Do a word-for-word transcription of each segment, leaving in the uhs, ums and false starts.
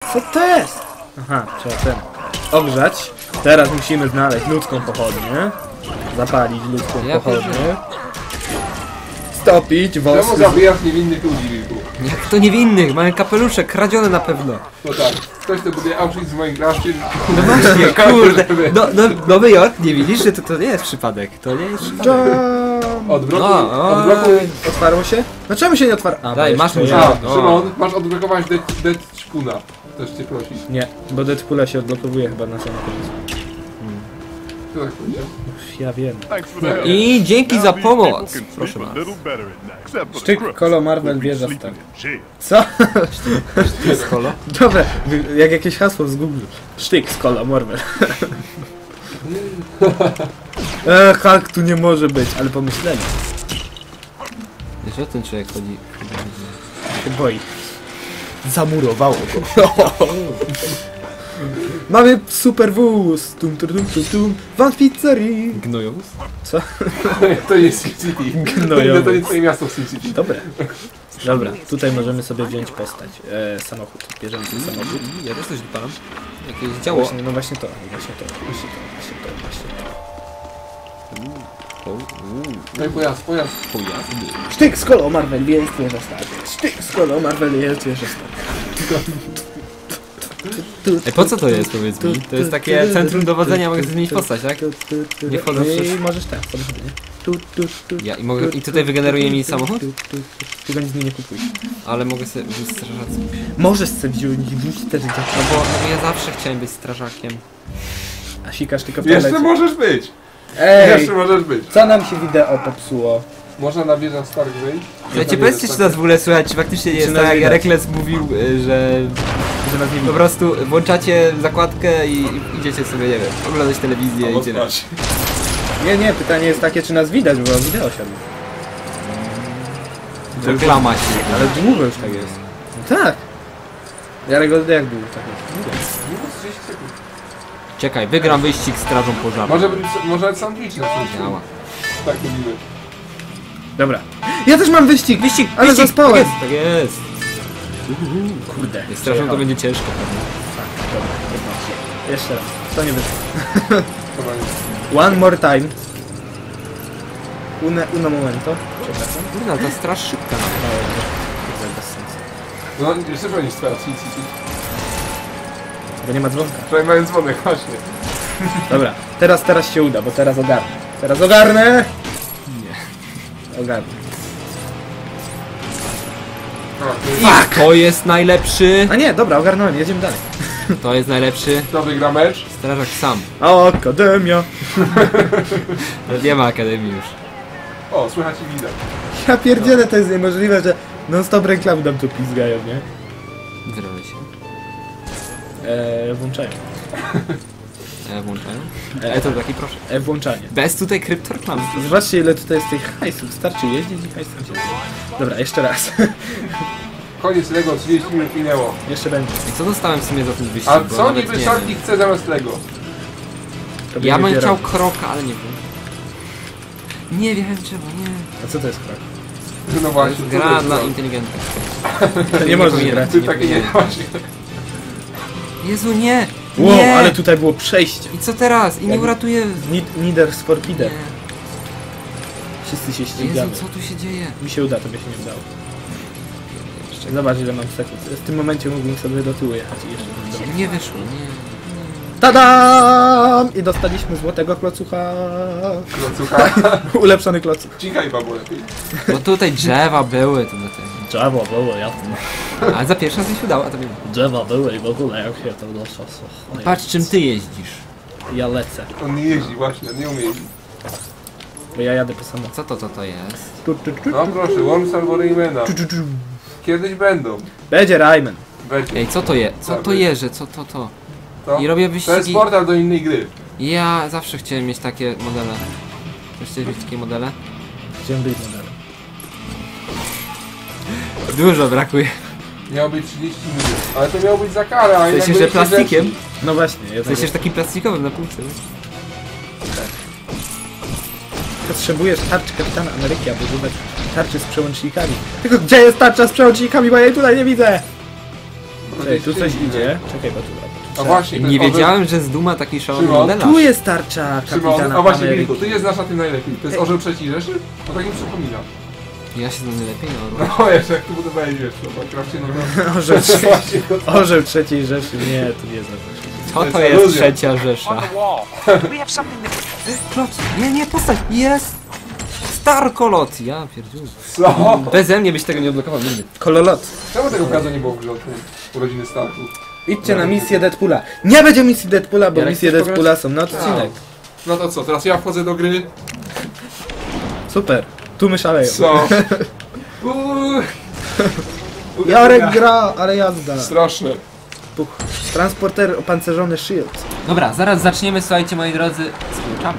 Co to jest? Aha, trzeba ten ogrzać. Teraz musimy znaleźć ludzką pochodnię. Zapalić ludzką Ja pochodnię. Stopić wosy. Czemu zabijasz niewinnych ludzi, Wilku? Jak to niewinnych? Mają kapelusze, kradzione na pewno. No tak, ktoś to bude Auschwitz w Minecrafcie. No właśnie, kurde. No, no, Nowy Jork, nie widzisz, że to, to nie jest przypadek. To nie jest przypadek. Jump. Odblokuj, No, odblokuj. Otwarło się? No czemu się nie otwarło? A, Daj, bo masz jeszcze mu ja- A, No. Szymon, masz odblokować Deadpool'a. Też cię prosi. Nie, bo Deadpoola się odblokowuje chyba na samym końcu. Kto tak powiedział? Ja wiem. I dzięki za pomoc. Proszę bardzo. Sztyk, kolo, Marvel, wieża, star. Co? To jest kolo. Dobra, jak jakieś hasło z Google. Sztyk, skola, Marvel. Eee, Hulk tu nie może być, ale pomyśleli. Wiesz, o ten człowiek chodzi. Się boi. Zamurowało go. Mamy super wóz. Tum, tum, tum, tum, tum. Van pizzerii. Gnojowóz? Co? To nie jest Sin City. Gnojowy. To nie twoje miasto w Sin City. Dobra. Dobra, tutaj możemy sobie wziąć postać. E, samochód. Bierzemy ten samochód. Ja też coś dopalam. Jakieś działo. Właśnie, no właśnie to, właśnie to, właśnie to, właśnie to, właśnie to. O, uuu, No i pojazd, pojazd. pojazdy. Sztyk z kolą Marvel jest wieża start. Sztyk z kolą Marvel jest wieża start. Ej, po co to jest, powiedz mi? To jest takie centrum dowodzenia, mogę sobie zmienić postać, tak? Nie wchodzę w I przysz- możesz tak, samochody, nie? Tu, tu, tu, Ja, i mogę- i tutaj wygeneruje mi samochód? Tu, tu, tu. Tylko nic mi nie kupuj. Ale mogę sobie wziąć strażacką. Możesz sobie wziąć i wziąć też No dzieciaki. bo, no bo ja zawsze chciałem być strażakiem. A sikasz tylko w Jeszcze toalecie. możesz być. Ej, Jeszcze możesz być. co nam się wideo popsuło? Można na wieżę Stark wyjść. Słuchajcie, powiedzcie, czy nas w ogóle słychać, czy faktycznie nie Czy jest nas tak, jak widać? Rekles mówił, y, że Że nas nie po widać. prostu włączacie zakładkę i i idziecie sobie, nie wiem, oglądać telewizję Albo i tyle. spać. Nie, nie, pytanie jest takie, czy nas widać, bo wideo siadło. Reklama się. Ale długo już tak jest. No tak. Jarek, jak długo tak jest? Długo. Minus trzydzieści sekund. Czekaj, wygram wyścig strażą pożarną. Może być, może sandwich na tym Działa. Tak mówimy. Dobra. Ja też mam wyścig! Wyścig, Ale wyścig, zaspałem! Tak jest, tak jest. Kurde. Jak strażą to będzie ciężko pewnie. Tak, dobra, dobra. Jeszcze raz. To nie wyszło. Chyba nie. One more time. Une, uno momento. Przepraszam. Kurde, ale ta straż szybka nawet. No, kurde, bez sensu. No, jeszcze pewnie stara Sin City. Bo nie ma dzwonka. Wczoraj mają dzwonek, właśnie. Dobra, teraz, teraz się uda, bo teraz ogarnę. Teraz ogarnę! Nie. Ogarnę. A, To jest najlepszy. A nie, dobra, ogarnąłem, jedziemy dalej. To jest najlepszy. kto wygra mecz? Strażak sam. Akademia! Nie ma akademii już. O, słychać i widać. Ja pierdzielę, to jest niemożliwe, że non-stop reklamy nam tu pizgają, nie? Wyrobię się. Eee, włączają. E, włączają? E, to taki proszę. E, włączanie. Bez tutaj kryptoreklam. Zobaczcie, ile tutaj jest tych hajsów. Wystarczy jeździć i hajsem się. Dobra, jeszcze raz. Koniec Lego, trzydzieści minut minęło. Jeszcze będzie. I co dostałem w sumie za ten wyścig? A bo co nawet niby nie Sharky wiem. chce zamiast Lego? To Ja będzie bym chciał kierow- kroka, ale nie wiem. Nie wiem czemu, nie. A co to jest krok? No To właśnie. jest co gra jest dla to? inteligentnych. To nie możesz powinien. grać. Ty nie takie nie powinienem. właśnie. Jezu, nie! Wow, Nie! ale tutaj było przejście. I co teraz? I nie Jak- uratuje... Need, neither for Nie. Peter. Wszyscy się Jezu, ścigamy. co tu się dzieje? Mi się uda, to by się nie udało. Zobacz, ile mam sekund. W tym momencie mógłbym sobie do tyłu jechać i jeszcze bym zdążył. Nie wyszło, nie. Tadam! I dostaliśmy złotego klocucha. No słuchaj. Ulepszony klocuch. Cichaj babu lepiej. Bo tutaj drzewa były, to na tym. Drzewo było, jasne. Ale za pierwszy raz mi się udało, a to wiem. Drzewa były i w ogóle jak się to doszło. Patrz czym ty jeździsz. Ja lecę, On nie jeździ właśnie, on nie umie jeździć. bo ja jadę po samochodzie. Co to, co to jest? Tu, tu, tu, No proszę, Worms albo Raymana. tu, tu, tu. Kiedyś będą. Będzie Rayman. Będzie. Ej, co to je? Co to jeże? Co to to? To? I robię To jest wyścigi. portal do innej gry. Ja zawsze chciałem mieć takie modele. Też chciałeś mieć takie modele? Chciałem być modelem. Dużo brakuje. Miało być trzydzieści minut. Ale to miało być za karę, a W jednak sensie, że byliście plastikiem? grzeczni. No właśnie, ja W sensie, że takim plastikowym na półce. nie? potrzebujesz tarczy Kapitana Ameryki, aby używać tarczy z przełącznikami. Tylko gdzie jest tarcza z przełącznikami, bo ja jej tutaj nie widzę! Czekaj, tu coś idzie. Czekaj, bo tu... A właśnie, ten Nie orzeł- wiedziałem, że z Duma taki szalony Szymon, modelarz. Tu jest tarcza Szymon, kapitana a właśnie Ameryki. Wilku, ty nie znasz na tym najlepiej. To jest orzeł trzeciej Rzeszy? No tak mi przypomina. Ja się znam lepiej, no. No jeszcze jak tu budowałeś, wiesz, no tak raczej no Orzeł, trzeciej- właśnie to. Orzeł trzeciej Rzeszy. Nie, tu nie znam. Co jest to jest aluzja. trzecia Rzesza? On the wall. We have something that Klot! Nie, nie, postać! Jest! Starkolot! Ja pierdziu. Co? Beze mnie byś tego nie odblokował nigdy. Kololot. Czemu tego gaza nie było w grze od urodziny Starku? Idźcie na misję Deadpoola. Nie będzie misji Deadpoola, bo Jarek, misje chcesz Deadpoola są na odcinek. No to co, teraz ja wchodzę do gry. Super. Tu my szaleją. Co? Uuu, Jarek gra, ale jazda. straszne. Puch. Transporter opancerzony Shield. Dobra, zaraz zaczniemy, słuchajcie moi drodzy, z kluczami.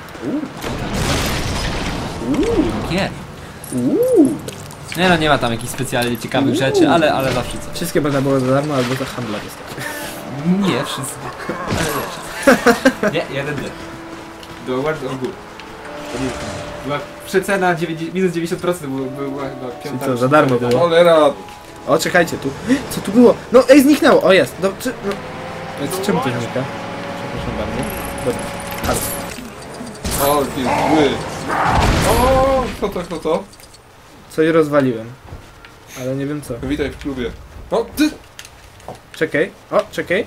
Gier. Uuu. Nie no, nie ma tam jakichś specjalnie ciekawych rzeczy, ale, ale zawsze coś. Wszystkie można było za darmo albo za handla dostać. Nie, wszystko. Ale nie, nie, jeden nie. Do World of Good. Była przecena dziewięćdziesiąt, minus dziewięćdziesiąt procent, była, była chyba Czyli piąta. co, za darmo było. Cholera. O, czekajcie, tu. Co tu było? No, ej, zniknęło. O, jest. No, czy, no. Ej, czemu to znika? Przepraszam bardzo. Dobra. Has. O, jest zły. O, kto to, kto to? Coś rozwaliłem. Ale nie wiem co. Witaj w klubie. O, ty! Czekaj. O, czekaj.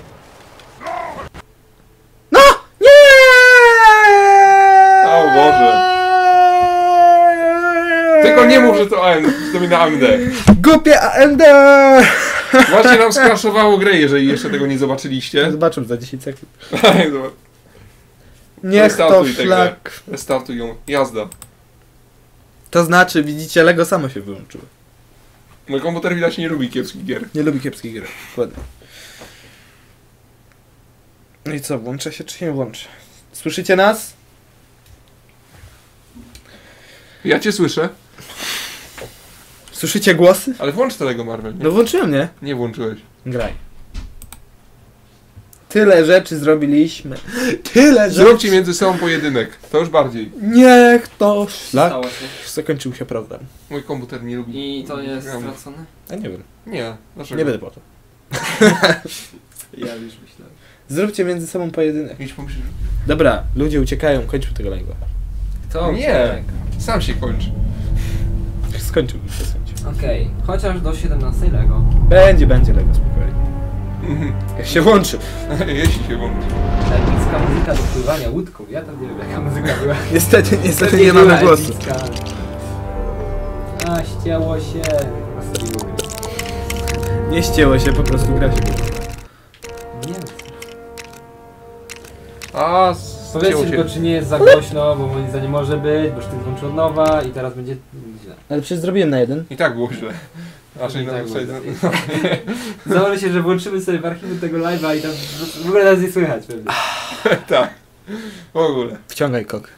No! Nie! O Boże. Tylko nie mów, że to A M D, to mi na A M D. Głupie A M D! Właśnie nam skraszowało grę, jeżeli jeszcze tego nie zobaczyliście. Zobaczę za dziesięć sekund. Zobacz. Niech to Restartuj tę grę. szlak. Restartuj ją. Jazda. To znaczy, widzicie, Lego samo się wyłączyło. Mój komputer widać nie lubi kiepskich gier. Nie lubi kiepskich gier. Dokładnie. No i co, włącza się czy nie włącza? Słyszycie nas? Ja cię słyszę, Słyszycie głosy? ale włącz tego Marvel. Nie, No włączyłem, nie? nie włączyłeś. Graj. Tyle rzeczy zrobiliśmy. Tyle rzeczy. Zróbcie między sobą pojedynek. To już bardziej. Niech to szlak. Stało się. Zakończył się problem. Mój komputer nie lubi. I to jest Gram. stracone? A nie wiem. Nie, dlaczego? Nie będę po to. Ja już myślałem. Zróbcie między sobą pojedynek. Idź pomyśl. Dobra, ludzie uciekają, kończmy tego live'a. To Nie, sam się kończy. Skończył już się skończył. Okej, chociaż do siedemnastej Lego. Będzie, będzie Lego, spokojnie. Jak się włączy. Jeśli się włączy. Epicka muzyka do pływania łódką. Ja tam nie wiem jaka muzyka była. Niestety, niestety Pewnie nie mamy była głosu. epicka, ale- A, ścięło się. Po prostu nie mogę. Nie ścięło się, po prostu gra się. Nie wiem. A, Powiedzcie zdjęło tylko, się. czy nie jest za głośno, bo moim zdaniem może być, bo już tym włączył od nowa i teraz będzie źle. Ale przecież zrobiłem na jeden. I tak było źle. Raczej I na tak było website. Założę się, że włączymy sobie w archiwum tego live'a i tam w ogóle nas nie słychać pewnie. Tak. W ogóle. Wciągaj kok.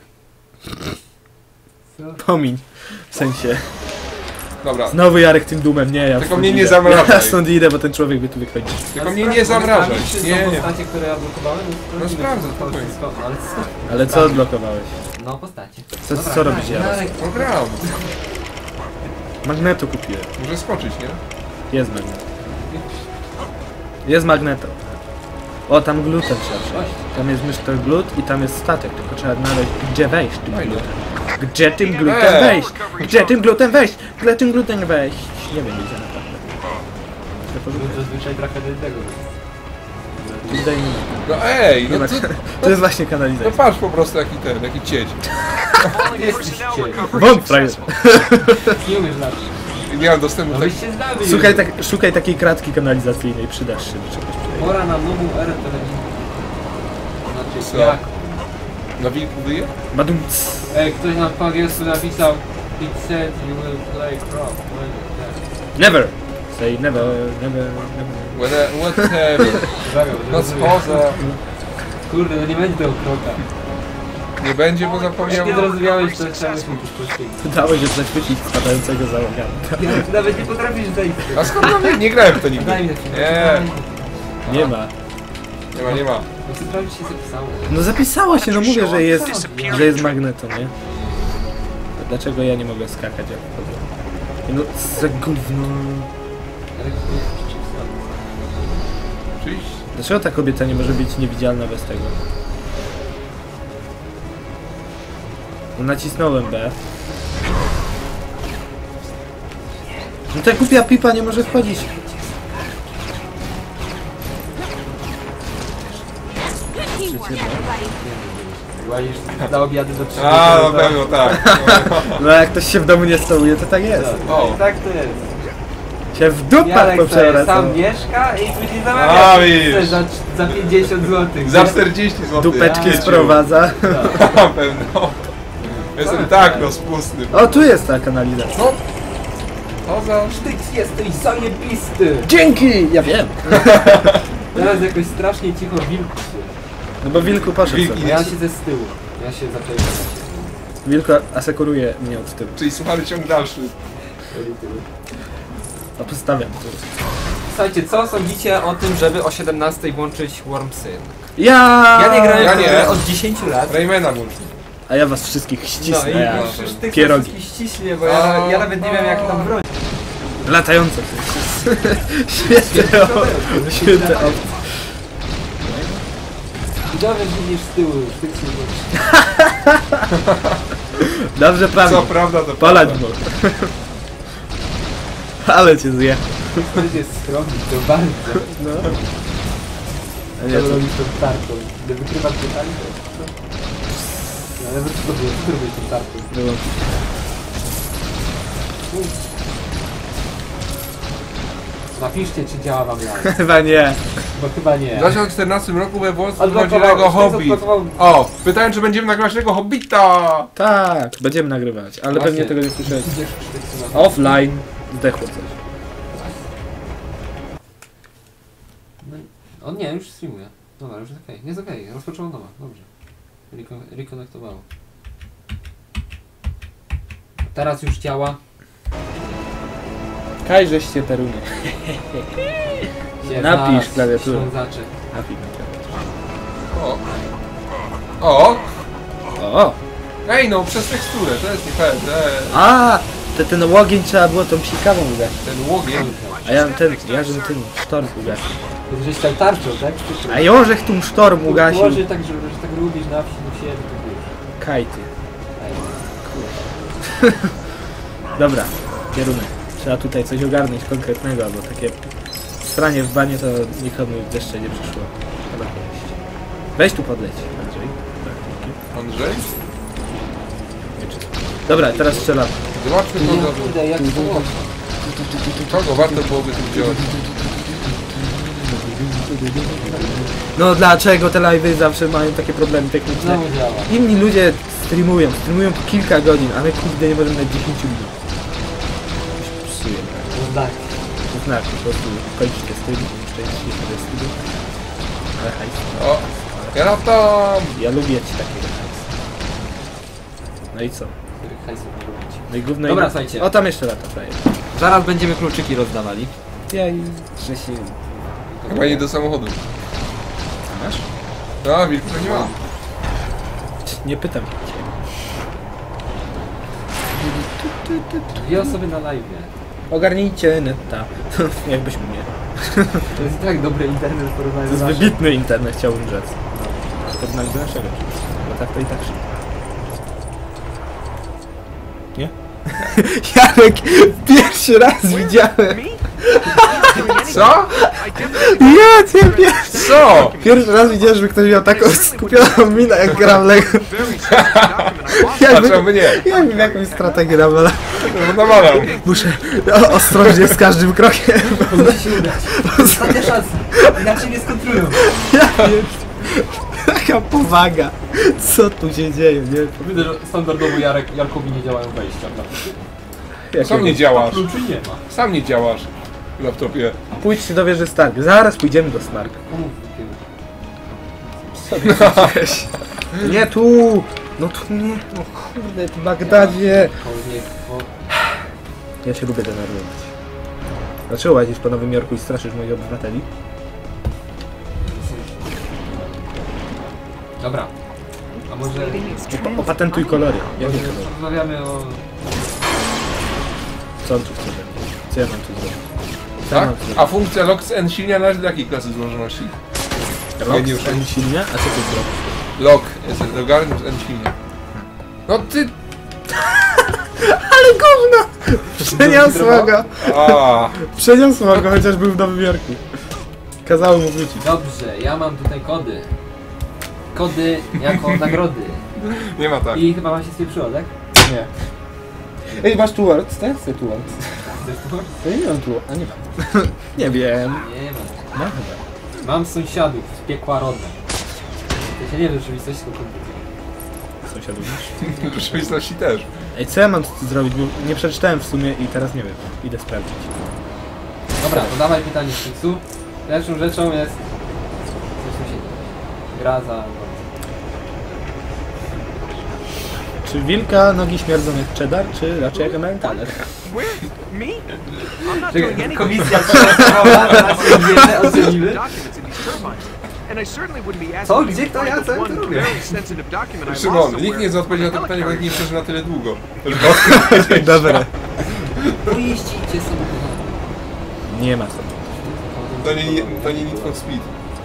Co? Pomiń. W sensie. Dobra. Znowu Jarek tym dumem, nie ja. Tylko stąd mnie nie idę. zamrażaj. Ja stąd idę, bo ten człowiek by tu wychodził. Tylko mnie nie zamrażaj. Czy Nie, są nie. postacie, które ja blokowałem? No sprawdzę, to spokojnie. wszystko, ale co? Ale co odblokowałeś? No postacie. Co, Dobra, co robisz, graj, Jarek? graj. No gram. Magneto kupiłem. Może skoczyć, nie? Jest magnet. Jest magneto. O, tam glutem trzeba przejść. Tam jest myśl glut i tam jest statek, tylko trzeba znaleźć, gdzie wejść tym Fajnie. glutem. Gdzie tym glutem Eee. wejść? Gdzie tym glutem wejść? Gdzie tym glutem wejść? Nie wiem, gdzie naprawdę. Zazwyczaj trochę do tego. Tutaj nie ma. No ej, Nie no ma. to, To jest właśnie no kanalizacja. patrz po prostu jaki ten, jaki cieć. Jesteś cień. Wąt frajer. Nie umiesz latać. Nie mam dostępu No tak. byście znali. Szukaj, tak, szukaj takiej kratki kanalizacyjnej, przydasz się do czegoś. Pora na nową erę telewizyjną. Znaczy, Co? jak? Na wilku wyje? Badum. Ej, ktoś nam po angielsku napisał It said you will play crop. Never. Say never, never, never. When- Whatever. No spoza. Kurde, no nie będzie tego kroka. Nie będzie, bo Jak zapomniałem. nie zrozumiałeś, to trzeba być poświęcić. Udało się zachwycić spadającego załogana. Ja ty nawet nie potrafisz zejść. A skąd mam nie, nie grałem w to nigdy. Daj mi na chwilę. Nie, Nie ma. nie ma, nie ma. No co prawie się zapisało. No zapisało się, no mówię, że jest, że jest magneto, nie? A dlaczego ja nie mogę skakać jak wchodzę? No, za gówno. Ale to jest przeciwstawne. Oczywiście. Dlaczego ta kobieta nie może być niewidzialna bez tego? No, nacisnąłem B. No ta głupia pipa nie może wchodzić. Łazisz na obiady do trzech. A, na pewno tak. No jak ktoś się w domu nie stołuje, to tak jest. O. Tak to jest. Się w dupach Jarek sobie poprzewraca. sam mieszka i później A, zamawia widzisz. za, za pięćdziesiąt złotych. Za czterdzieści złotych. Dupeczki Ja, sprowadza. Na pewno. Jestem tak rozpustny. O, tu jest ta kanalizacja. Co? Co za... Ty jesteś zajebisty! Dzięki! Ja wiem. Teraz jakoś strasznie cicho wilk się. No bo wilku poszedł Wilki. sobie. Ja siedzę z tyłu. Ja się zaczęłam. Wilku asekuruje mnie od tyłu. Czyli słuchamy ciąg dalszy. A postawiam tu. Słuchajcie, co sądzicie o tym, żeby o siedemnastej włączyć Wormsyn? Ja! Ja nie grałem Ja w nie. grę od dziesięciu lat. Raymana włącznie. A ja was wszystkich No ścisnę. i ja. już tych Pierogi. wszystkich ściśnie, bo ja, nawet- ja nawet nie wiem jak tam broń. Latające. Świetne o... Świetne o... I dobrze widzisz z tyłu, z tych się Dobrze, Co prawda. prawda to Palać prawda. go. Ale cię zje. To jest skromny, to bardzo. No. A Co nie, to... robisz tą tarką? Gdy wykrywasz pytanie, to... No, ale co to było? Co ty robisz tą tarką? Było. Napiszcie, czy działa wam live. Chyba nie. Bo chyba nie. W dwa tysiące czternastym roku we Włosce Odblokował- wychodził ktoś Hobbit. odblokował- O, pytałem, czy będziemy nagrywać tego Hobbita. Tak, będziemy nagrywać, ale Właśnie. pewnie tego nie słyszałeś. Idziesz w sztyku na- Offline. Zdechło coś. No i- On nie, już streamuje. Dobra, już jest okej. Nie jest okej, rozpoczęło nowa. Dobrze. Reko- Rekonektowało. Teraz już działa. Kajżeś się Terunie. Się Napisz znalazł klawiaturę. ślązaczy. Napisz. O. O. O! Ej, no, przez teksturę, to jest nie fair. Te- A! Te, ten łogień trzeba było tą psikawą ugasić. Ten łogień. A ja ten, ja żebym ten sztorm ugasił. To żeś chciał tarczą, tak? A jożech tu sztorm ugasił. Może tak, że, że tak lubisz na wsi, no się, to wiesz. Kajty. Ej, Dobra, kierunek. Trzeba tutaj coś ogarnąć konkretnego, bo takie stranie w banie to nikomu jeszcze nie przyszło. Chyba kiedyś. Weź tu podleć, Andrzej. Tak, dzięki. Andrzej? Dobra, teraz strzelam. Zobaczmy Nie, kogo, kurde, jak to było? kogo warto byłoby tu wziąć. No dlaczego te live'y zawsze mają takie problemy techniczne? Znowu działa. Inni ludzie streamują, streamują po kilka godzin, a my kurde nie możemy na dziesięć minut. Coś psuje. No tak. To znaczy, po prostu kończyć te streamy, szczęśliwie te streamy. Ale hajs. O, ja na tam. Ja lubię ci takiego hajs. No i co? Których hajsów nie robić. No i gówno Dobra, i... słuchajcie. O, tam jeszcze lata frajer. Zaraz będziemy kluczyki rozdawali. Ja i... że się... Chyba nie do samochodu. Masz? No, wilku, to nie mam. Nie pytam cię. Dwie osoby na live. Ogarnijcie neta. Jakbyśmy nie. To jest i tak dobry internet w porównaniu To jest z naszym. wybitny internet, chciałbym rzec. W porównaniu do naszego. Bo tak to i tak szybko. Nie? Jarek, pierwszy raz widziałem. Co? Ja ciebie! Co? Pierwszy raz widziałem, żeby ktoś miał taką skupioną minę jak gram Lego. A Jakby, czemu nie? jakby jakąś strategię nawala. No namawiam. Muszę o, ostrożnie z każdym krokiem. Musi się udać. Ostatnia szansa. Inaczej nie skontrują. Ja wiem. Taka powaga. Co tu się dzieje, nie? Widzę, że standardowo Jarek, Jarkowi nie działają wejścia. Jak Sam nie działasz. Kluczy nie ma. Sam nie działasz w laptopie. Pójdźcie do wieży Stark. Zaraz pójdziemy do Stark. Nie tu! No tu nie, no kurde, w Bagdadzie. Ja się lubię denerwować. Dlaczego łazisz po Nowym Jorku i straszysz moich obywateli? Dobra. A może... Opa- Opatentuj kolory. Jakie Może kolory? rozmawiamy o... Co on tu chce zrobić? Co ja mam tu zrobić? Co ja Tak? mam zrobić? A funkcja Lock N silnia należy do jakiej klasy złożoności? Lock Geniusz. N silnia? A co to zrobić? Lock jest logarytm N silnia. No ty... Ale gówno! Przeniosła go! A, Przeniosła go, chociaż był w Nowym Jorku. Kazało mu wrócić. Dobrze, ja mam tutaj kody. Kody jako nagrody. nie ma tak. I chyba wam się spieprzyło, tak? Nie. Ej, masz tu words? To ja chcę tu words. Chcesz tu? Ja nie mam tu a nie mam. Nie wiem. Nie mam. No chyba. Mam sąsiadów z piekła rodne. To się nie wiem, rzeczywistość tylko komputer. Sąsiadów. W rzeczywistości też. Ej, co ja mam tu zrobić? Bo nie przeczytałem w sumie i teraz nie wiem. Idę sprawdzić. Dobra, to dawaj pytanie z Fixu. Pierwszą rzeczą jest... Coś tu się dzieje. Gra za... Czy wilka nogi śmierdzą jak cheddar, czy raczej jak emerytaler? Where? Me? I'm not doing anything. Komisja przełomowa, teraz wiedzę, ocenimy. Documents in these turbines. And I certainly wouldn't be Co? asking Gdzie? you to Kto? Ja? find Co? the Ja one to robię. very sensitive document I lost Szymon, somewhere. nikt nie odpowiedział na to pytanie, bo nie przeżył na tyle długo. Dobra. Pojeździcie sobie. Nie ma sobie. To nie, to nie Need for Speed.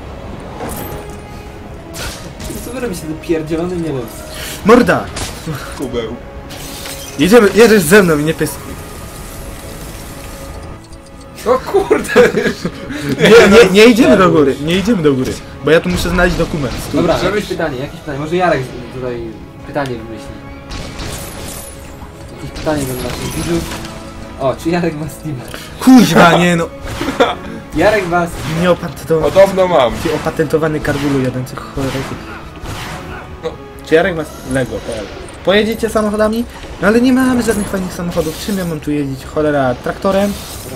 Co wy robicie tym pierdzielonym, nie wiem. Morda! Kubeł. Jedziemy, jedziesz ze mną i nie pyskuj. No kurde! Nie, nie, nie idziemy do góry, nie idziemy do góry. Bo ja tu muszę znaleźć dokument. Tu. Dobra, żebyś- jakieś pytanie, jakieś pytanie. Może Jarek tutaj pytanie wymyśli. Jakieś pytanie do naszych widzów. O, czy Jarek ma Steam? Kuźwa, nie no. Jarek ma Nieopatentowany, Podobno mam. opatentowany karbulu jadących cholerów. No. Czy Jarek ma Lego kropka p l? Pojedziecie samochodami? No ale nie mamy żadnych fajnych samochodów. Czym ja mam tu jeździć? Cholera, traktorem?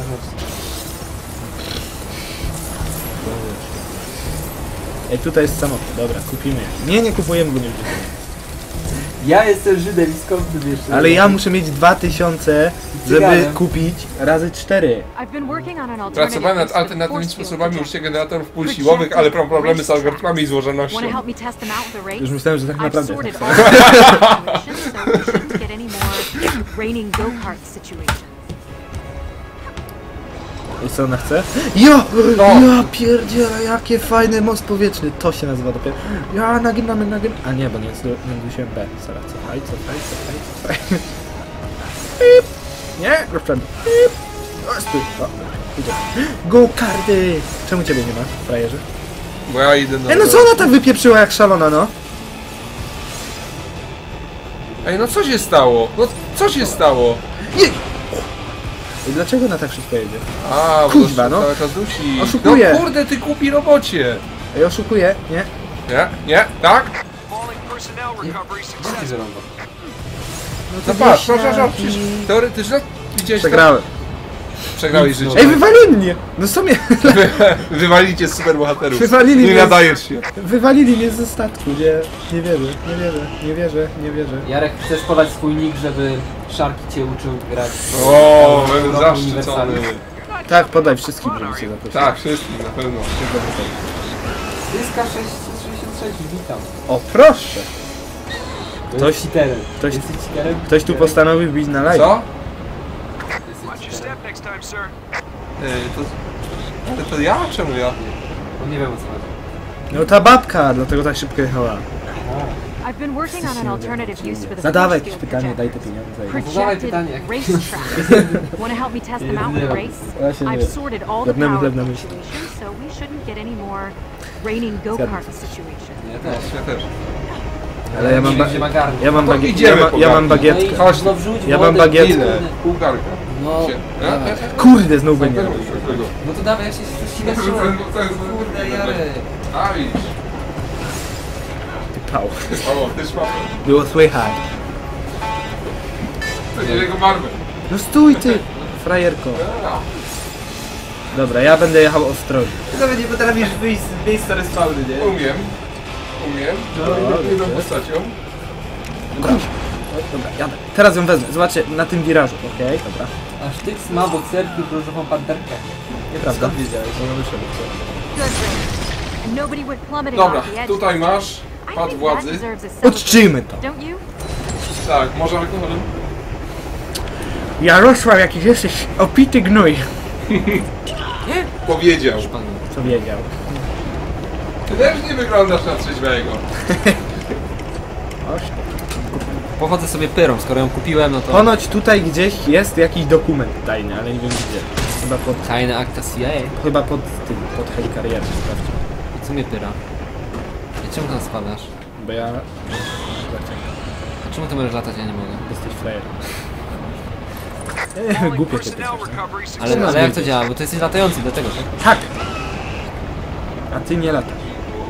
Ej, tutaj jest samochód. Dobra, kupimy je. Nie, nie kupujemy go, nie będziemy. Ja jestem Żydem i skąd ty wiesz? Ale ja muszę mieć dwa tysiące, żeby Cyganem. kupić razy cztery. Pracowałem nad alternatywnymi sposobami użycia generatorów pól siłowych, ale mam problemy z algorytmami i złożonością. Want to help me test them out with a race? Już myślałem, że tak I've naprawdę. sorted all the situations, so we shouldn't get any more raining go-kart situation. I co ona chce? Jo! Ja pierdzielę, jakie fajny most powietrzny. To się nazywa dopiero. Ja naginamy, nagin... A nie, bo nie jest, nie dusiłem B. Sara, cofaj, cofaj, cofaj, cofaj. Pip. Nie, rozprzęt. Pip. O, stój. O, idzie. Go-karty! Czemu ciebie nie ma, frajerze? Bo ja idę na... Ej, no co ona tak wypieprzyła jak szalona, no? Ej, no co się stało? No co się stało? Jej! I dlaczego ona tak szybko jedzie? A, bo Kuźwa, to no. cały czas dusi. Oszukuje. No kurde, ty kupi robocie. Ej, oszukuje, nie? Nie? Nie? Tak? Falling personnel recovery successful. No patrz, patrz, patrz, patrz. Przecież teoretycznie widziałeś to? Przegrałem. Przegrałeś życie. Ej, wywalili mnie! No co mnie? Wywalicie z superbohaterów. Wywalili Nie mnie. nadajesz się. Wywalili mnie ze statku, nie, nie wierzę, nie wierzę, nie wierzę, nie wierzę. Jarek, chcesz podać swój nick, żeby Szarki cię uczył grać? w- O, w będę roku zaszczycony. uniwersalnym. Tak, podaj wszystkim, żeby cię zaprosić. Tak, wszystkim na pewno. Dyska sześćset sześćdziesiąt sześć, witam. O, proszę! To Ktoś- jest cheaterem. ktoś- Jesteś cheaterem? Ktoś tu postanowił bić na live. Co? Jesteś Watch your cheaterem. step next time, sir. Ej, to... Ale to ja? Czemu ja? No nie wiem o co chodzi. No ta babka, dlatego tak szybko jechała. I've been working on an alternative use for the Zadawaj force jakieś field pytanie, daj te projectors. pieniądze. No zadawaj Projected pytanie, jak- racetrack. Want to help me test them out with a race? Właśnie nie. I've sorted all the Żadnemu power chleb na myśli. fluctuations, so we shouldn't get any more raining go-kart situation. Ja też. Ja też. Ale ja mam, ba Gdzie ma garnek. ja mam, No to bagie idziemy ja ma, po ja mam garnku. bagietkę. No, i, no wrzuć Ja wodę, mam bagietkę. kurde. Pół garka. No, Się- Ja? Ja? Ja? Kurde, znowu będzie. no to dawaj, jak się ścigać trzeba. Kurde, Jarek. A, widzisz. Pał. O, też mam. Było słychać. To nie jego barwy. No stój ty, frajerko. Dobra, ja będę jechał ostrożnie. Ty nawet nie potrafisz wyjść z miejsca respawny, nie? Umiem. Umiem. No, Jedną dobrze. postacią. Dobra. O, dobra, jadę. Teraz ją wezmę. Zobaczcie, na tym wirażu. Okej, dobra. A Sztyks ma w ocerki różową panterkę. Nieprawda. Skąd wiedziałeś? No, wyszedł, co? Good race. And nobody went plummeting Dobra, off the edge. tutaj masz I pad think władzy. that deserves a celebration. Uczcijmy to. Don't you? Tak, może alkoholem? Jarosław, jakiś jesteś opity gnój. Powiedział. Spadłem. Co wiedział. Ty też nie wyglądasz na trzeźwego. Oś. Pochodzę sobie pyrą, skoro ją kupiłem, no to... Ponoć tutaj gdzieś jest jakiś dokument tajny, ale nie wiem gdzie. Chyba pod, Tajne akta C I A. chyba pod tym, pod helikarierem, sprawdź. I co mnie pyra? I czemu tam spadasz? Bo ja... A czemu ty możesz latać, ja nie mogę? Jesteś frajer. Calling Głupie to personnel jest. recovery Ale, successful. ale jak to działa? Bo ty jesteś latający, dlatego, tak? Tak! A ty nie latasz.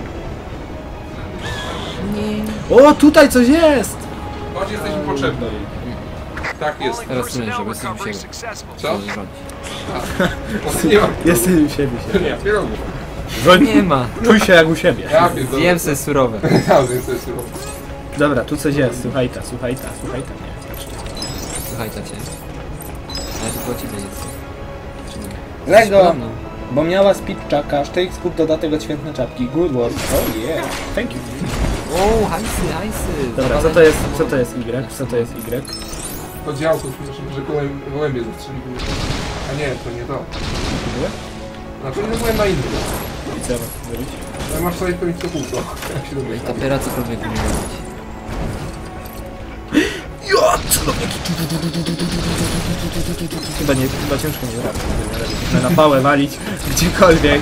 Nie. O, tutaj coś jest! Chodź, jesteśmy potrzebni. Tak jest. Calling Teraz personnel myślę, że recovery jesteśmy successful. Co? Co zrobić? Nie mam. Jesteś u siebie. siebie. Nie, pierogów. Żoń, Nie ma. czuj się jak u siebie. Ja pierdolę. Zjem se surowe. Ja wiem, co jest surowe. Dobra, tu coś jest. Słuchaj ta, słuchaj ta, słuchaj ta. Nie, patrzcie. Słuchaj, tacie. Ale to po ciebie nic. Czy nie? Lego! Podobno. Bo miała speedczaka, sztyk skup dodatek odświętne czapki. Good work. Oh yeah. Thank you. O, hajsy, hajsy. Dobra, co to jest, co to jest Y? Co to jest Y? To działko śmieszne, że gołęb, gołębie zastrzeliły. A nie, to nie to. Znaczy, nie byłem na innym. I co ja mam zrobić? Ale masz sobie powiedzieć to kółko. Jak się I ta domyślam. pyra cokolwiek umie robić. Ja, celownik! Chyba nie, chyba ciężko nie zrobić. Na pałę walić gdziekolwiek.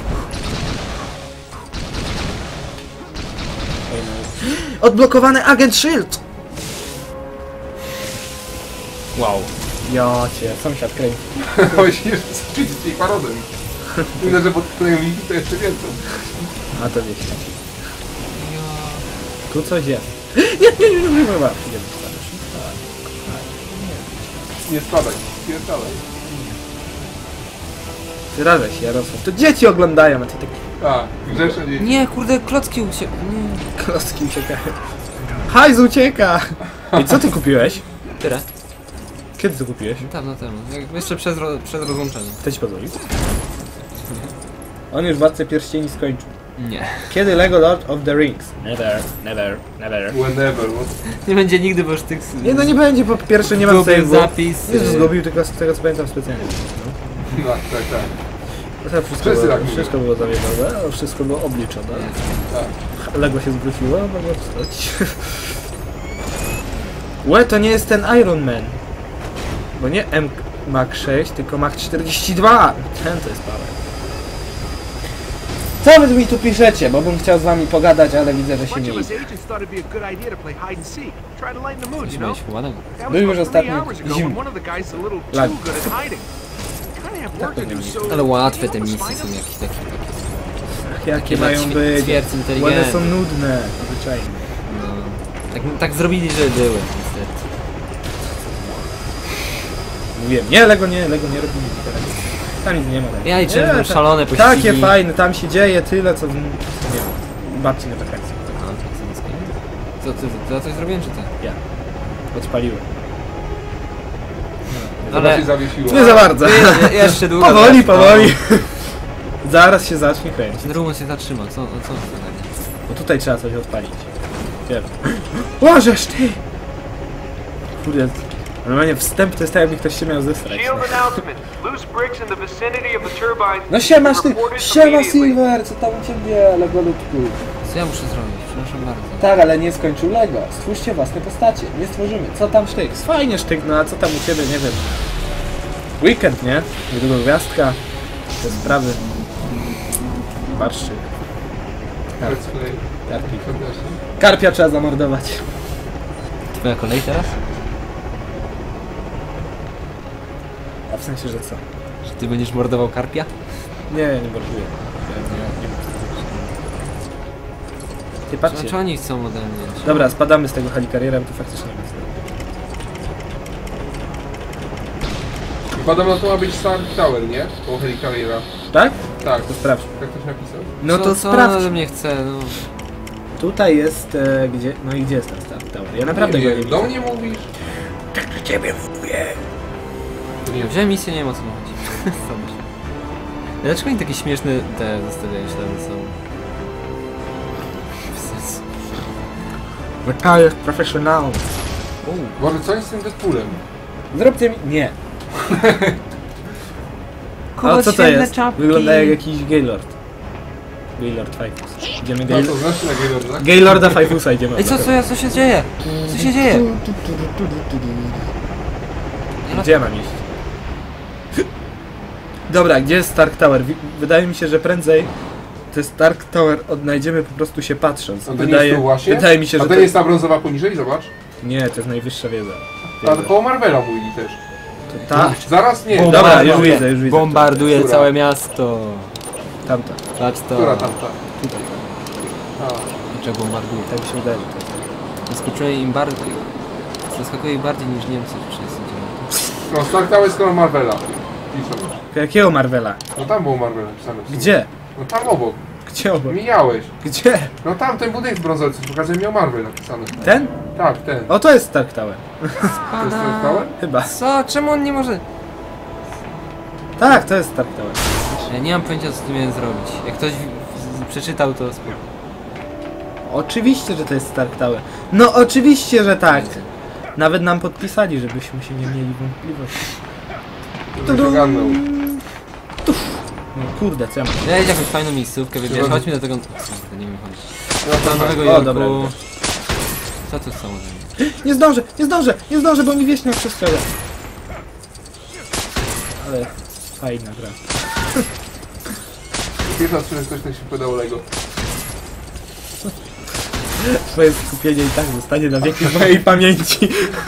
Odblokowany agent Shield! Wow. Ja cię, sąsiad kręci. Właśnie, widzicie ich parodem. Myślę, że pod którym linki to jeszcze więcej. A to wiecie. Tu coś jest. Nie, nie, nie, nie, nie, nie, nie, Nie spadaj, nie spadaj. Zrażę się, Jarosław. To dzieci oglądają, a ty tak A, grzeszne dzieci. Nie, kurde, klocki uciek... Nie. klocki uciekają. Hajz ucieka! I co ty kupiłeś? Pyrę? Kiedy to kupiłeś? Dawno temu. Jak- Jeszcze przed, ro... przed rozłączeniem. Kto ci pozwolił? On już Władcę Pierścieni skończył. Nie. Kiedy Lego Lord of the Rings? Never, never, never. Whenever, what? Nie będzie nigdy, bo już tych... Nie, no nie będzie, po pierwsze nie mam Zgubił save'u. zapis. Nie, że y, zgubił, tylko z tego co pamiętam specjalnie. Tak, tak, tak. No. To wszystko, Wszyscy było, tak mówią. wszystko było zawiedzone, a wszystko było obliczone. Tak. Lego się zwróciło, mogło wstać. Łe, to nie jest ten Iron Man. Bo nie M Mach sześć, tylko Mach czterdzieści dwa. Ten to jest Paweł. Co wy mi tu piszecie? Bo bym chciał z wami pogadać, ale widzę, że się Bunch nie of us idzie. agents thought it'd be a good idea to play hide and seek. Try to lighten the mood, you know? Mieliśmy ładnego. That was Był już about three ostatnio hours ago zimno. when one of the guys is a little Lag. too good at hiding. Kinda have work to do, so Ale łatwe te can you help misje us są find him? jakieś takie... takie Jakie takie mają dla być? twierdzy One inteligentne. są nudne, zwyczajnie. No. Tak, tak zrobili, że były, niestety. Mówiłem, nie, Lego nie, Lego nie robimy. Tam nic nie ma. Ja i czemu tam- szalone pościgi. Takie fajne, tam się dzieje tyle, co... w- Nie wiem, babci na wakacje. A, tak sobie skieruję. Co, ty, to ja coś zrobiłem, czy ty? Ja. Odpaliłem. Chyba Ale- się zawiesiło. Nie za bardzo. Je, jeszcze długo. Powoli, tak. powoli. Zaraz się zacznie kręcić. Ten rumor się zatrzymał, co, co to będzie? Bo tutaj trzeba coś odpalić. Wiem. Łożesz ty! Kurde. Normalnie wstęp to jest tak, jakby ktoś się miał zesrać. Shield announcement. Loose bricks in the vicinity of the turbine. No siemasz ty! Reported Siema immediately. Silver! Co tam u ciebie, Lego ludku? Co ja muszę zrobić? Przepraszam bardzo. Tak, ale nie skończył Lego. Stwórzcie własne postacie. Nie stworzymy. Co tam sztyk? Fajnie sztyk, no a co tam u ciebie, nie wiem. Weekend, nie? Niedługo gwiazdka. Te sprawy. Barszczyk. Let's play. Karpik. Serdecznie. Karpia trzeba zamordować. Twoja kolej teraz? A w sensie, że co? Że ty będziesz mordował karpia? Nie, nie morduję. Ja nie, nie wiem, co Ty patrzcie. Znaczy oni chcą ode mnie. Dobra, spadamy z tego helikarierem, to faktycznie nie ma co. I podobno to ma być Star Tower, nie? Po Helicarriera. Tak? Tak, To sprawdź. tak ktoś napisał. No co, to co sprawdź. ode mnie chce, no. Tutaj jest, e, gdzie, no i gdzie jest ten Star Tower? Ja naprawdę nie go nie wiem, widzę. do mnie mówisz? Tak do ciebie mówię. To nie Wziąłem misję, nie wiem o co mi chodzi. Zobacz. Dlaczego oni takie śmieszne te zostawiają ślady są? Bez sensu. Weka jest profesjonalny. Może coś z tym Deadpoolem? Zróbcie mi... Nie. Kuba, co to świetne jest? czapki. Wygląda jak jakiś Gaylord. Gaylord Fifus. Idziemy No Gaylord. to znaczy na Gaylorda, tak? Gaylorda Fifusa idziemy. Ej, co, co, ja- co się dzieje? Co się dzieje? Gdzie mam iść? Dobra, gdzie jest Stark Tower? Wi- Wydaje mi się, że prędzej ten Stark Tower odnajdziemy po prostu się patrząc. A to nie Wydaje, jest tu właśnie? wydaje mi się, A że to to nie jest ta brązowa poniżej, zobacz. Nie, to jest najwyższa wiedza. A to koło Marvela mówili też. To ta... Zaraz nie. Dobra, już widzę, już widzę. Bombarduje Która? całe miasto. Tamta. Patrz to. Która tamta? Tutaj. A. Czego bombarduje? Tak mi się wydaje, że to jest. Zaskoczuje im bardziej. Zaskakuje ich bardziej niż Niemcy wszyscy dzieją. No, Stark Tower jest koło Marvela. Piszą. Jakiego Marvela? No tam było Marvela napisane. w sumie. Gdzie? No tam obok. Gdzie obok? Mijałeś. Gdzie? No tam ten budynek brązowy, co pokazuje, miał Marvel napisane. Ten? Tak, ten. O, to jest Stark Tower. To jest Stark Tower? Chyba. Co? Czemu on nie może? Tak, to jest Stark Tower. Ja nie mam pojęcia, co z tym miałem zrobić. Jak ktoś w- z- przeczytał, to spoko. Oczywiście, że to jest Stark Tower. No oczywiście, że tak. Nawet nam podpisali, żebyśmy się nie mieli wątpliwości. To się ogarnął. No kurde, co ja mam? Ja jakąś fajną miejscówkę wybierz. Dobra. Chodźmy do tego... Co, nie wiem, chodź. No, Do Nowego O, Jorku. dobra, dobra. Co tu są? ode mnie? Nie zdążę, nie zdążę, nie zdążę, bo mi wieśniak przestrzega. Ale fajna gra. Pierwszy raz, że ktoś tak się podał Lego. Twoje skupienie i tak zostanie na wieki w mojej pamięci.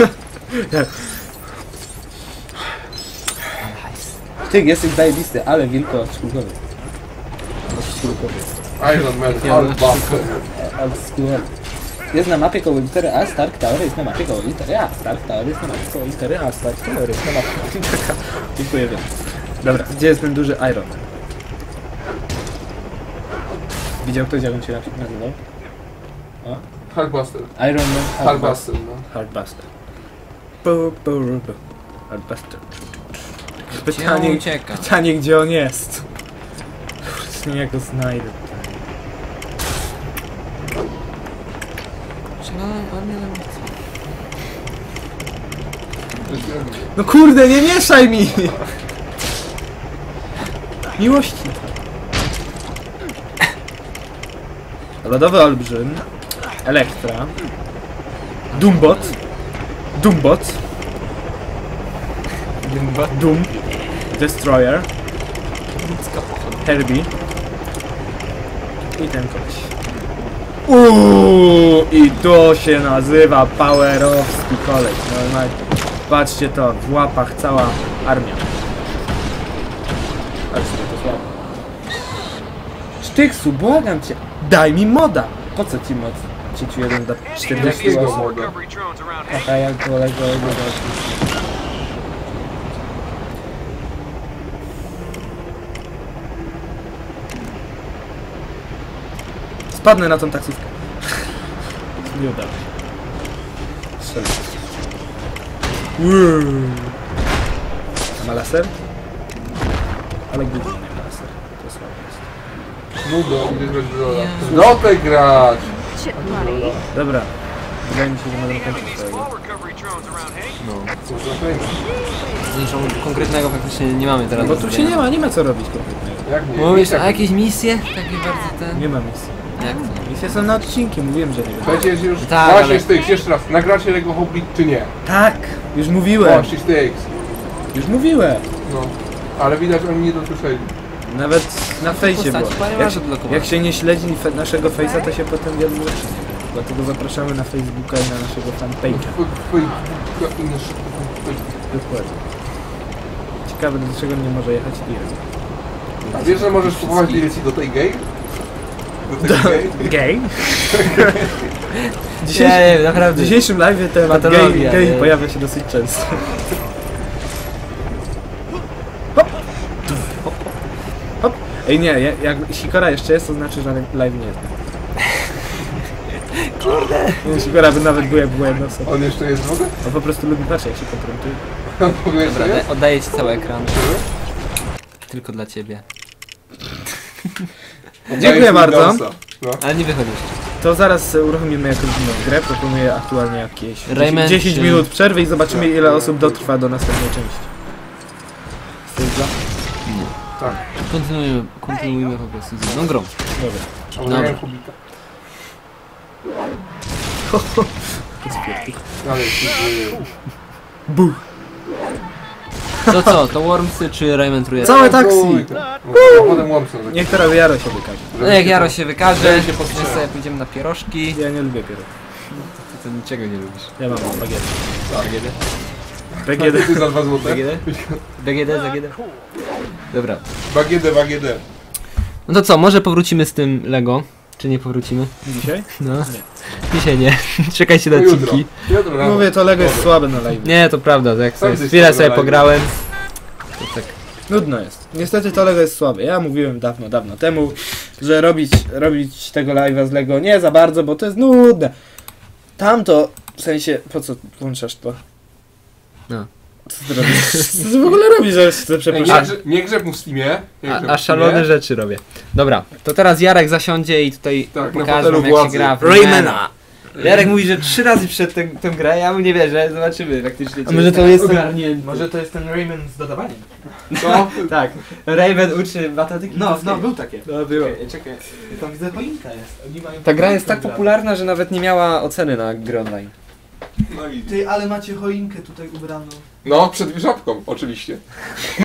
Ty, jesteś zajebisty, ale wilko odszkółkowy. Odszkółkowy. Iron Man, Hulkbuster. Odszkółkowy. Jest na mapie koło litery A, Stark Tower jest na mapie koło litery A, Stark Tower jest na mapie koło litery A, Stark Tower jest na mapie koło litery A. Dziękuję wiem. Dobra, gdzie jest ten duży Iron Man? Widział ktoś, jak on się nazywał? O? Hulkbuster. Iron Man Hulkbuster, no. Hardbuster. Bu, bu, bu. Hardbuster. Gdzie on Pytanie, ucieka? pytanie, gdzie on jest? Kurde, jak go znajdę. Czego on nie robi? No kurde, nie mieszaj mi! Miłości. Lodowy olbrzym. Elektra. Doombot. Doombot. Doom. Destroyer. Herbie. I ten koleś. Uuu, i to się nazywa powerowski koleś. Normalnie. Patrzcie to, w łapach cała armia. Patrzcie, to słabo. Sztyksu, błagam cię. Daj mi moda. Po co ci moc? Cieciu jeden do czterdziestu Jakiego osób. moda? Recovery drones around here. Taka jak kolego. Spadnę na tą taksówkę. Nie udało się. Strzelę. Uuu. A ma laser? Ale gdy nie ma laser, to słabo jest. Nudo, idziesz grać w Lola. Lotek grać! Shit, buddy. Dobra. Wydaje mi się, że możemy kończyć Small tego. recovery drones around here. No, co za fajne. Niczego konkretnego faktycznie nie mamy teraz. Bo do tu się zrobienia. nie ma, nie ma co robić konkretnego. Jak nie? Mówisz, Jak a jakieś misje? Takie bardzo ten... Nie ma misji. Jak to? Misje są na odcinki, mówiłem, że nie wiem. Słuchajcie, już Tak, właśnie ale- Styx, jeszcze raz. Nagracie Lego Hobbit czy nie? Tak! Już mówiłem! Właśnie Styx. Już mówiłem! No. Ale widać, oni nie dosłyszeli. Nawet na fejsie było. postaci parę Jak, razy się- blokowałem. jak się nie śledzi fe, naszego fejsa, to się potem wiele rzeczy nie wie. Dlatego zapraszamy na Facebooka i na naszego fanpage'a. Dokładnie. Ciekawe, dlaczego nie może jechać Direct. A wiesz, że możesz kupować D L C do tej gay? Do tej gay? Gay? W Nie, dzisiejszym, nie, w naprawdę. dzisiejszym live temat gay, Patologia, gay nie. pojawia się dosyć często. Hop! Hop! Hop! Ej nie, jak, jak Sikora jeszcze jest, to znaczy, że live nie jest. Kurde! Nie, Sikora by nawet był, jak była jedna osoba. On jeszcze jest w ogóle? On po prostu lubi patrzeć, jak się konfrontuje. On w ogóle jeszcze Dobra, jest? oddaję ci cały ekran. Tylko dla ciebie. Dziękuję bardzo. Windowsa. No. Ale nie wychodzisz. To zaraz uruchomimy jakąś inną grę. Proponuję aktualnie jakieś Rayman dziesięć czy- minut przerwy i zobaczymy, ile osób dotrwa do następnej części. Jesteś za? Tak. Kontynuujmy, kontynuujmy po prostu z jedną grą. Dobra. A Dobra. ja Kubika. Ale Bu. To co, to Wormsy czy Rayman Trójek? Całe taksi! A potem Wormsy. Niech teraz Jaro się wykaże. No jak Jaro się wykaże, Żeby się my postrzela. sobie pójdziemy na pierożki. Ja nie lubię pierog. Ty to niczego nie lubisz. Ja mam bagietę. B G D? B G D. Ty za dwa złote? B G D? B G D, Z G D? Dobra. Bagiedę, bagiedę. No to co, może powrócimy z tym Lego? Czy nie powrócimy? Dzisiaj? No. Nie. Dzisiaj nie. Czekajcie na No jutro. odcinki. Jutro rano. Mówię, to Lego jest słabe na live. Nie, to prawda, tak Sam sobie jesteś chwilę słaby sobie na live. pograłem. To tak. Nudno jest. Niestety to Lego jest słabe. Ja mówiłem dawno, dawno temu, że robić, robić tego live'a z Lego nie za bardzo, bo to jest nudne. Tamto, w sensie, po co włączasz to? No. Co ty robisz? Co ty w ogóle robisz, że chcę Ej, przepraszam? nie, grze- nie grzeb mu w Steamie. Nie A, grzeb a w szalone Steamie. rzeczy robię. Dobra, to teraz Jarek zasiądzie i tutaj Tak, na pokaże fotelu wam jak się władzy. gra w Raymana. Raymana. Jarek mówi, że trzy razy przed tę, tę grę, ja mu nie wierzę, zobaczymy faktycznie. A czy może to tak jest ten, ogarnięty. może to jest ten Rayman z dodawaniem? Co? Tak, Raven uczy matematyki. No, polskiej. no, był takie. No, było. Czekaj, czekaj. Tam widzę choinka jest. Oni mają Ta gra jest tak choinkę. popularna, że nawet nie miała oceny na gry online. No i... Ty, ale macie choinkę tutaj ubraną. No, przed żabką, oczywiście.